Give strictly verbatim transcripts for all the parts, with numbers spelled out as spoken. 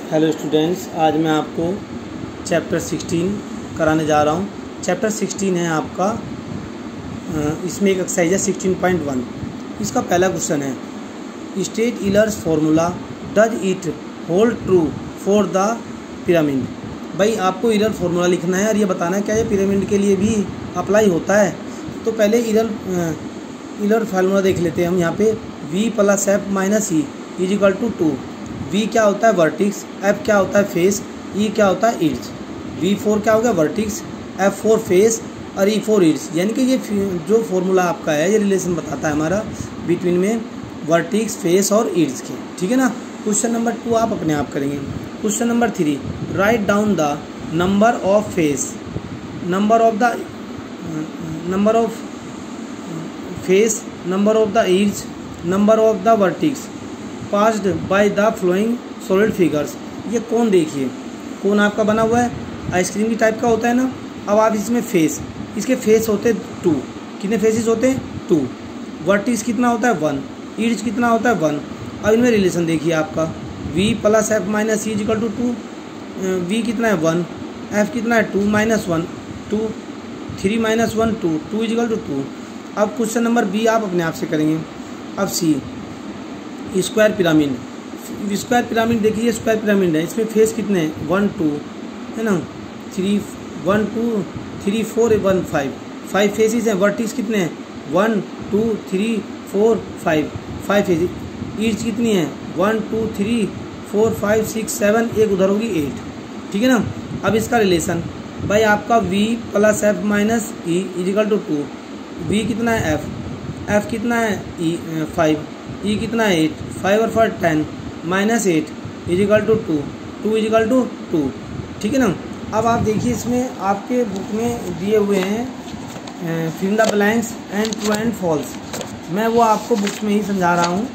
Hello students, आज मैं आपको चैप्टर सिक्सटीन कराने जा रहा हूँ। चैप्टर सिक्सटीन है आपका, इसमें एक एक्सरसाइज है सिक्सटीन पॉइंट वन। इसका पहला क्वेश्चन है, state Euler's formula does it hold true for the pyramid. भाई आपको ईलर फार्मूला लिखना है और ये बताना है क्या ये पिरामिड के लिए भी अप्लाई होता है। तो पहले ईलर ईलर फार्मूला देख लेते हैं हम। यहाँ पे v plus F minus E is equal to two. V क्या होता है वर्टिक्स, एफ क्या होता है फेस, ई क्या होता है ईड्स। वी फोर क्या हो गया वर्टिक्स, एफ फोर फेस और ई फोर ईड्स। यानी कि ये जो फॉर्मूला आपका है ये रिलेशन बताता है हमारा बिटवीन में वर्टिक्स फेस और ईड्स के। ठीक है ना। क्वेश्चन नंबर टू आप अपने आप करेंगे। Question number three, right down the number of faces number of the number of faces number of the edges number of the vertex passed by the following solid figures. ये कौन देखिए कौन आपका बना हुआ है, आइसक्रीम की टाइप का होता है ना। अब आप इसमें फेस, इसके फेस होते हैं टू। कितने फेसेस होते हैं? टू। वर्टिक्स कितना होता है? वन। ईड्स कितना होता है? वन। अब इनमें रिलेशन देखिए आपका, v plus F minus E equal to two. V कितना है? वन। एफ कितना है? Two minus one two. Three minus one two, two equal two two. अब क्वेश्चन नंबर बी आप अपने आप से करेंगे। अब C, square pyramid. Square pyramid देखिए, स्क्वायर पिरामिड है, इसमें फेस कितने हैं? वन टू है ना, three one two three four one five five faces हैं। वर्टिक्स कितने हैं? One two three four five five faces. Edges कितनी है? One two three four five six seven, एक उधर होगी एट। ठीक है ना। अब इसका रिलेशन भाई आपका v plus F minus E equal two two. V कितना है? एफ। एफ कितना है? ई फाइव। ई कितना है? एट। फाइव और five ten minus eight equal two two. Two equal two two. ठीक है ना। अब आप देखिए इसमें आपके बुक में दिए हुए हैं fill in the blanks and true and false. मैं वो आपको बुक में ही समझा रहा हूँ।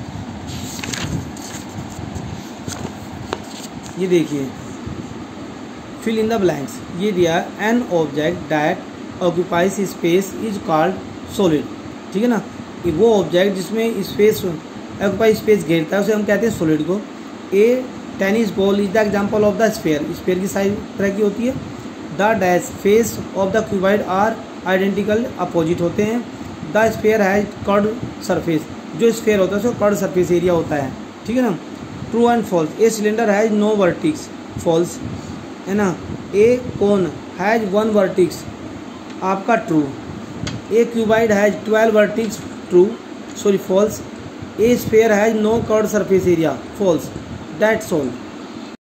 ये देखिए फिल इन द ब्लैंक्स, ये दिया है an object that occupies space is called solid. ठीक है ना। वो ऑब्जेक्ट जिसमें स्पेस ऑक्यूपाई स्पेस घेरता है उसे हम कहते हैं सॉलिड को। A tennis ball is the example of the sphere. Sphere की साइज तरह की होती है। The dash face of the cuboid are identical opposite होते हैं। The sphere has curved surface. जो स्फीयर होता है उसको कर्ड सरफेस एरिया होता है। ठीक है ना। True and false, a cylinder has no vertex. False है ना। A cone has one vertex, आपका true. A cuboid has twelve vertex, true sorry false. A sphere has no curved surface area, false. That's all.